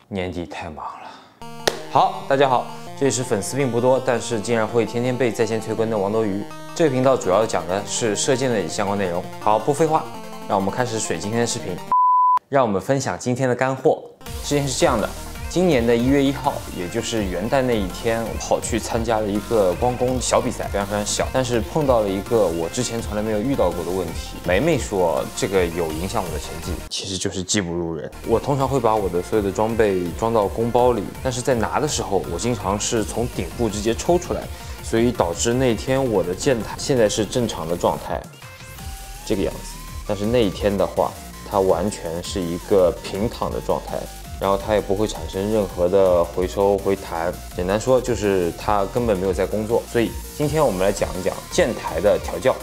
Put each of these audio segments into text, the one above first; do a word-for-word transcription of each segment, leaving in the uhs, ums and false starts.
年底太忙了。好，大家好，这里是粉丝并不多，但是竟然会天天被在线催更的王多鱼。这个频道主要讲的是射箭的相关内容。好，不废话，让我们开始水今天的视频。让我们分享今天的干货。事情是这样的。 今年的一月一号，也就是元旦那一天，我跑去参加了一个光功小比赛，非常非常小，但是碰到了一个我之前从来没有遇到过的问题。梅梅说这个有影响我的成绩，其实就是技不如人。我通常会把我的所有的装备装到弓包里，但是在拿的时候，我经常是从顶部直接抽出来，所以导致那天我的箭台现在是正常的状态，这个样子。但是那一天的话，它完全是一个平躺的状态。 然后它也不会产生任何的回收回弹，简单说就是它根本没有在工作。所以今天我们来讲一讲箭台的调教。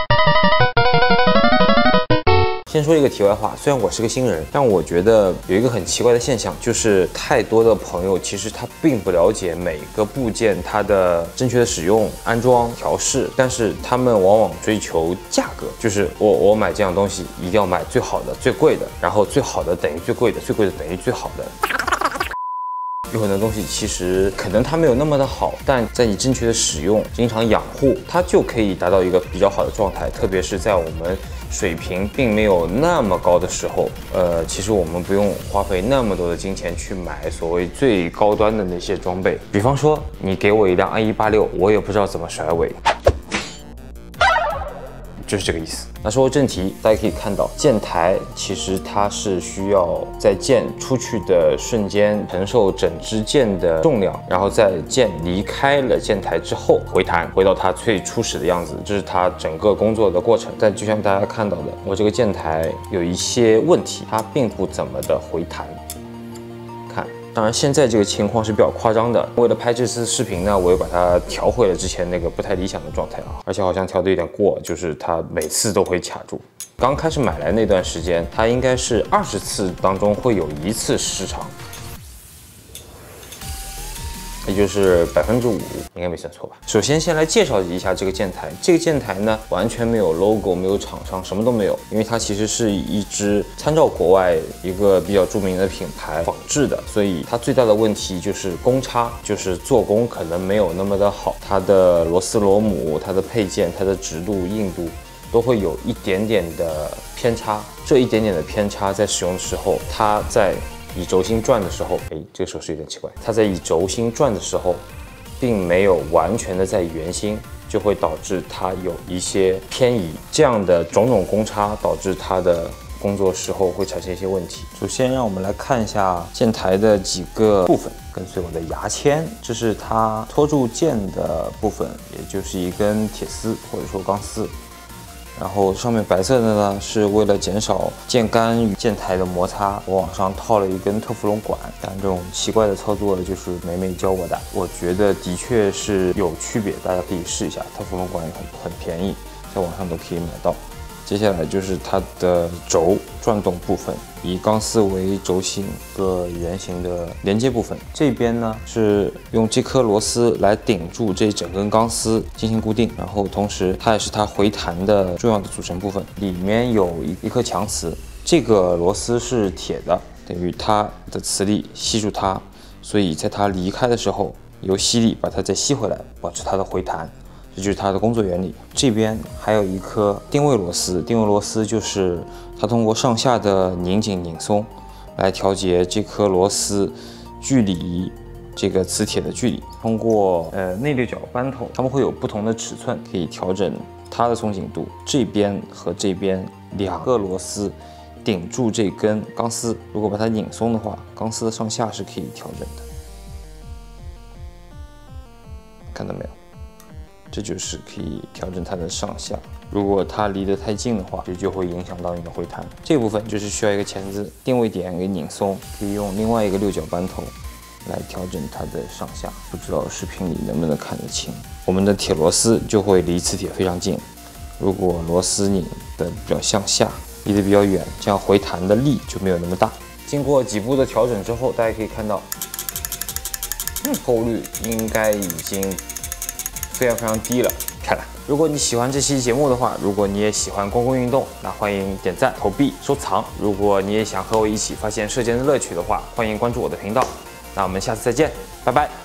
先说一个题外话，虽然我是个新人，但我觉得有一个很奇怪的现象，就是太多的朋友其实他并不了解每个部件它的正确的使用、安装、调试，但是他们往往追求价格，就是我我买这样东西一定要买最好的、最贵的，然后最好的等于最贵的，最贵的等于最好的。 有很多东西其实可能它没有那么的好，但在你正确的使用、经常养护，它就可以达到一个比较好的状态。特别是在我们水平并没有那么高的时候，呃，其实我们不用花费那么多的金钱去买所谓最高端的那些装备。比方说，你给我一辆 I 一八六，我也不知道怎么甩尾。 就是这个意思。那说回正题，大家可以看到，箭台其实它是需要在箭出去的瞬间承受整支箭的重量，然后在箭离开了箭台之后回弹，回到它最初始的样子，这是它整个工作的过程。但就像大家看到的，我这个箭台有一些问题，它并不怎么的回弹。 当然，现在这个情况是比较夸张的。为了拍这次视频呢，我又把它调回了之前那个不太理想的状态啊，而且好像调的有点过，就是它每次都会卡住。刚开始买来那段时间，它应该是二十次当中会有一次失常，也就是百分之五，应该没算错吧？首先，先来介绍一下这个箭台。这个箭台呢，完全没有 logo， 没有厂商，什么都没有，因为它其实是一支参照国外一个比较著名的品牌仿制的，所以它最大的问题就是公差，就是做工可能没有那么的好，它的螺丝螺母、它的配件、它的直度、硬度都会有一点点的偏差。这一点点的偏差在使用的时候，它在 以轴心转的时候，哎，这个手势有点奇怪。它在以轴心转的时候，并没有完全的在圆心，就会导致它有一些偏移。这样的种种公差导致它的工作时候会产生一些问题。首先，让我们来看一下箭台的几个部分。跟随我的牙签，这是它托住箭的部分，也就是一根铁丝或者说钢丝。 然后上面白色的呢，是为了减少箭杆与箭台的摩擦，我往上套了一根特氟龙管。但这种奇怪的操作就是梅梅教我的，我觉得的确是有区别，大家可以试一下。特氟龙管也很很便宜，在网上都可以买到。接下来就是它的轴转动部分，以钢丝为轴心，一个圆形的连接部分。这边呢是用这颗螺丝来顶住这整根钢丝进行固定，然后同时它也是它回弹的重要的组成部分。里面有一一颗强磁，这个螺丝是铁的，等于它的磁力吸住它，所以在它离开的时候，由吸力把它再吸回来，保持它的回弹。 这就是它的工作原理。这边还有一颗定位螺丝，定位螺丝就是它通过上下的拧紧、拧松来调节这颗螺丝距离这个磁铁的距离。通过呃内六角扳头，它们会有不同的尺寸，可以调整它的松紧度。这边和这边两个螺丝顶住这根钢丝，如果把它拧松的话，钢丝的上下是可以调整的。看到没有？ 这就是可以调整它的上下。如果它离得太近的话，这就会影响到你的回弹。这部分就是需要一个钳子定位点给拧松，可以用另外一个六角扳头来调整它的上下。不知道视频里能不能看得清？我们的铁螺丝就会离磁铁非常近。如果螺丝拧的比较向下，离得比较远，这样回弹的力就没有那么大。经过几步的调整之后，大家可以看到，嗯，透率应该已经 非常非常低了，漂亮。 如果你喜欢这期节目的话，如果你也喜欢公共运动，那欢迎点赞、投币、收藏。如果你也想和我一起发现射箭的乐趣的话，欢迎关注我的频道。那我们下次再见，拜拜。